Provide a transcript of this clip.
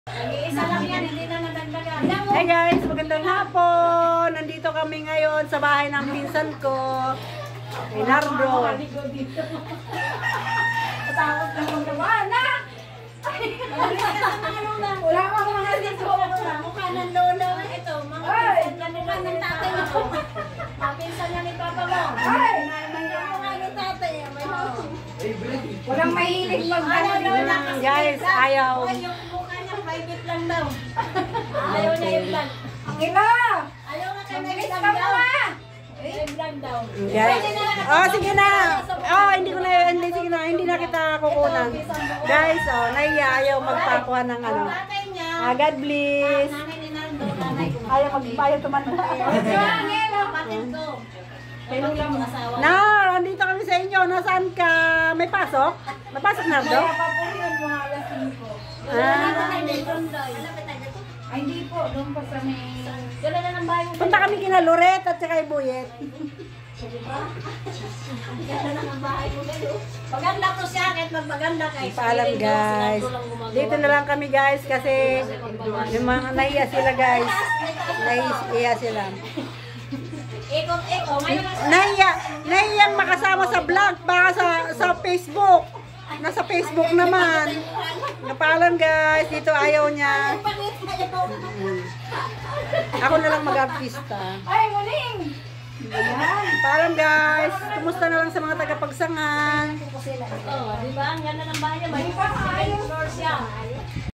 Isa lang yan, hindi na nadagdagan. Hey guys, magandang hapon. Nandito kami ngayon sa bahay ng pinsan ko, kay Nardo. Patawag na kong naman, na! Wala akong mga dito. Mukha ng lolo. Ito, mga pinsan na mukha ng tatay mo. Mga pinsan na ni Papa mo. Ay! Mukha ng tatay. Walang mahilig mag-ano. Guys, ayaw. Yung mukha niya, private lang daw. Ayaw niya yung vlog. Ang ina! Ayaw nga kayo may vlog daw. May vlog daw. Guys, oh sige na. Oh, sige na, hindi na kita kukunan. Guys, oh, naiya, ayaw magpakuha ng ano. Tatay niya. God bless. Nanay ni Nando, nanay ko. Ayaw tumanda. Kapatid ko. Kapatid ko asawa. Na, andito kami sa inyo. Nasaan ka? May pasok? May pasok, Nardo? Ay, hindi po. Doon pa sa may... Gano'n na ng bahay mo. Punta kami kina Loret at saka Ibuyet. Gano'n na ng bahay mo. Maganda to siya kahit magmaganda kayo. Paalam guys. Dito na lang kami guys kasi yung mga nahiya sila guys. Nahiya sila. Ikot-ikot. Nahiyang makasama sa vlog baka sa Facebook. Nasa Facebook naman. Napaalam guys. Dito ayaw niya. Ako na lang mag-artista. Ay, muling! Paalam guys. Kumusta na lang sa mga tagapagsangan. Oh, di ba? Ang ganda ng bahay niya. May second floor siya.